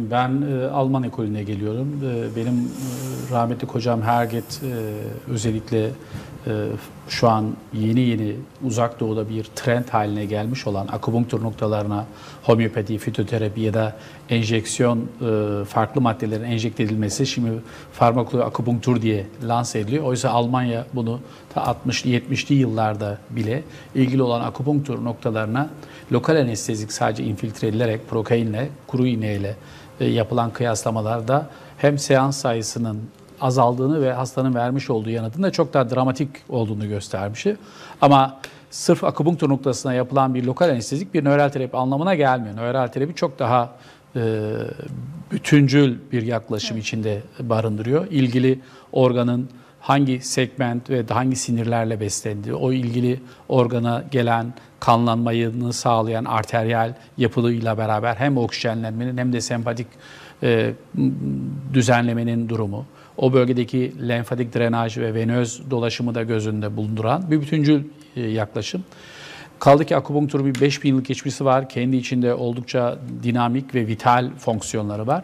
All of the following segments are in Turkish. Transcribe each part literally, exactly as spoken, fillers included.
Ben e, Alman ekolüne geliyorum. E, benim e, rahmetli kocam Herget e, özellikle e, şu an yeni yeni uzak doğuda bir trend haline gelmiş olan akupunktur noktalarına homeopati, fitoterapi ya da enjeksiyon e, farklı maddelerin enjekte edilmesi şimdi farmakoloji akupunktur diye lanse ediliyor. Oysa Almanya bunu ta altmışlı yetmişli yıllarda bile ilgili olan akupunktur noktalarına lokal anestezik sadece infiltre edilerek prokainle, kuru iğneyle e, yapılan kıyaslamalarda hem seans sayısının azaldığını ve hastanın vermiş olduğu yanıtın da çok daha dramatik olduğunu göstermiş. Ama sırf akupunktur noktasına yapılan bir lokal anestezik bir nöral terapi anlamına gelmiyor. Nöral terapi çok daha e, bütüncül bir yaklaşım evet. içinde barındırıyor. İlgili organın hangi segment ve hangi sinirlerle beslendiği, o ilgili organa gelen kanlanmayı sağlayan arteriyel yapılıyla beraber hem oksijenlenmenin hem de sempatik e, düzenlemenin durumu, o bölgedeki lenfatik drenaj ve venöz dolaşımı da göz önünde bulunduran bir bütüncül e, yaklaşım. Kaldı ki akupunkturun bir beş bin yıllık geçmişi var. Kendi içinde oldukça dinamik ve vital fonksiyonları var.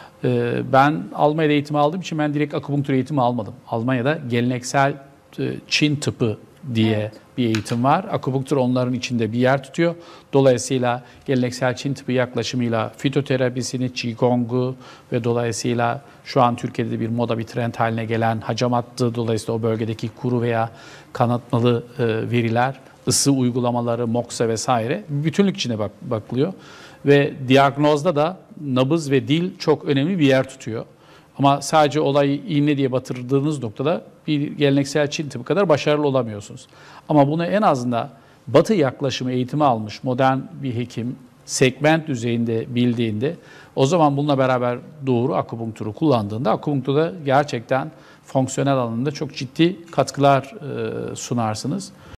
Ben Almanya'da eğitim aldığım için ben direkt akupunktur eğitimi almadım. Almanya'da geleneksel Çin tıpı diye evet. bir eğitim var. Akupunktur onların içinde bir yer tutuyor. Dolayısıyla geleneksel Çin tıpı yaklaşımıyla fitoterapisini, qigong'u ve dolayısıyla şu an Türkiye'de bir moda, bir trend haline gelen hacamattı. Dolayısıyla o bölgedeki kuru veya kanatmalı veriler, ısı uygulamaları, moksa vesaire bütünlük içine bak bakılıyor. Ve diyagnozda da nabız ve dil çok önemli bir yer tutuyor. Ama sadece olayı iğne diye batırdığınız noktada bir geleneksel Çin tıpı kadar başarılı olamıyorsunuz. Ama bunu en azından Batı yaklaşımı eğitimi almış modern bir hekim segment düzeyinde bildiğinde o zaman bununla beraber doğru akupunkturu kullandığında akupunkturda gerçekten fonksiyonel alanında çok ciddi katkılar sunarsınız.